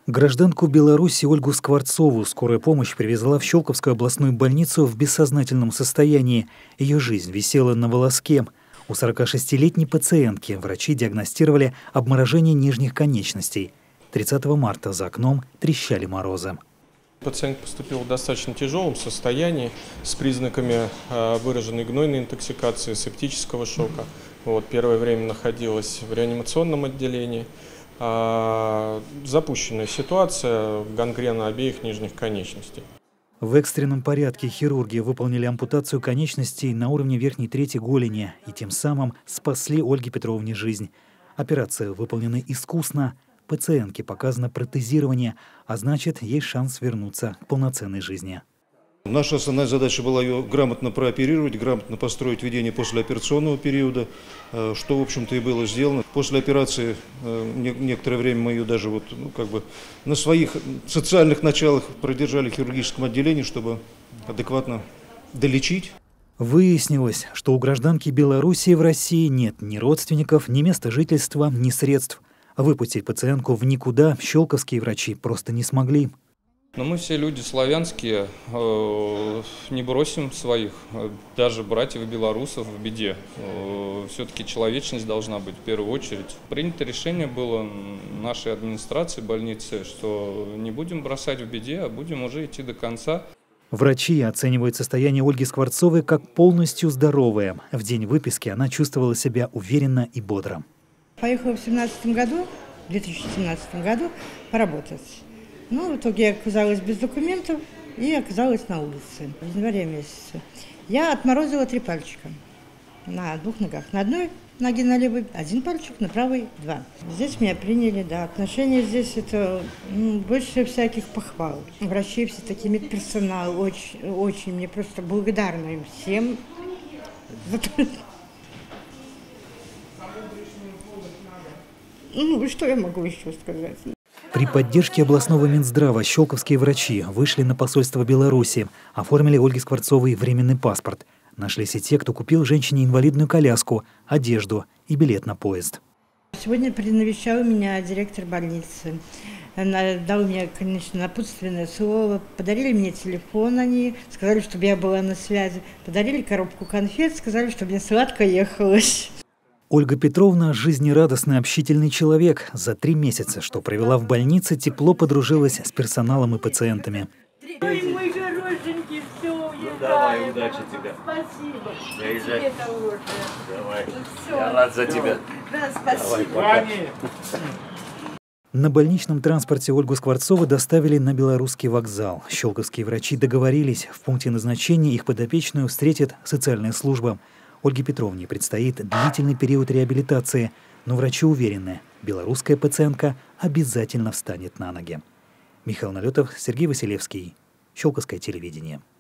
Гражданку Беларуси Ольгу Скворцову скорая помощь привезла в Щелковскую областную больницу в бессознательном состоянии. Ее жизнь висела на волоске. У 46-летней пациентки врачи диагностировали обморожение нижних конечностей. 30 марта за окном трещали морозы. Пациент поступил в достаточно тяжелом состоянии с признаками выраженной гнойной интоксикации, септического шока. Первое время находилась в реанимационном отделении. Запущенная ситуация, гангрена обеих нижних конечностей. В экстренном порядке хирурги выполнили ампутацию конечностей на уровне верхней трети голени и тем самым спасли Ольге Петровне жизнь. Операция выполнена искусно. Пациентке показано протезирование, а значит, есть шанс вернуться к полноценной жизни. Наша основная задача была ее грамотно прооперировать, грамотно построить ведение послеоперационного периода, что, в общем-то, и было сделано. После операции некоторое время мы ее даже на своих социальных началах продержали в хирургическом отделении, чтобы адекватно долечить. Выяснилось, что у гражданки Беларуси в России нет ни родственников, ни места жительства, ни средств. Выпустить пациентку в никуда щелковские врачи просто не смогли. Но мы все люди славянские, не бросим своих, даже братьев-белорусов в беде. Все-таки человечность должна быть в первую очередь. Принято решение было нашей администрации больницы, что не будем бросать в беде, а будем уже идти до конца. Врачи оценивают состояние Ольги Скворцовой как полностью здоровое. В день выписки она чувствовала себя уверенно и бодро. Поехала в 2017 году поработать. В итоге я оказалась без документов и оказалась на улице в январе месяце. Я отморозила 3 пальчика на 2 ногах. На одной ноге на левой 1 пальчик, на правой 2. Здесь меня приняли, да. Отношения здесь это больше всяких похвал. Врачи все такие, медперсонал, очень мне просто благодарна им всем. Что я могу еще сказать? При поддержке областного Минздрава щелковские врачи вышли на посольство Беларуси, оформили Ольге Скворцовой временный паспорт. Нашлись и те, кто купил женщине инвалидную коляску, одежду и билет на поезд. Сегодня навещал меня директор больницы. Она дала мне, конечно, напутственное слово. Подарили мне телефон они, сказали, чтобы я была на связи. Подарили коробку конфет, сказали, чтобы мне сладко ехалось. Ольга Петровна – жизнерадостный, общительный человек. За 3 месяца, что провела в больнице, тепло подружилась с персоналом и пациентами. Ой, мой хорошенький, все, уезжаем. Давай, удачи тебе. Спасибо. Заезжай. Тебе того же. Давай. Все. Я рад за тебя. Да, спасибо. Давай, На больничном транспорте Ольгу Скворцову доставили на Белорусский вокзал. Щелковские врачи договорились, в пункте назначения их подопечную встретит социальная служба. Ольге Петровне предстоит длительный период реабилитации, но врачи уверены, белорусская пациентка обязательно встанет на ноги. Михаил Налетов, Сергей Василевский, Щелковское телевидение.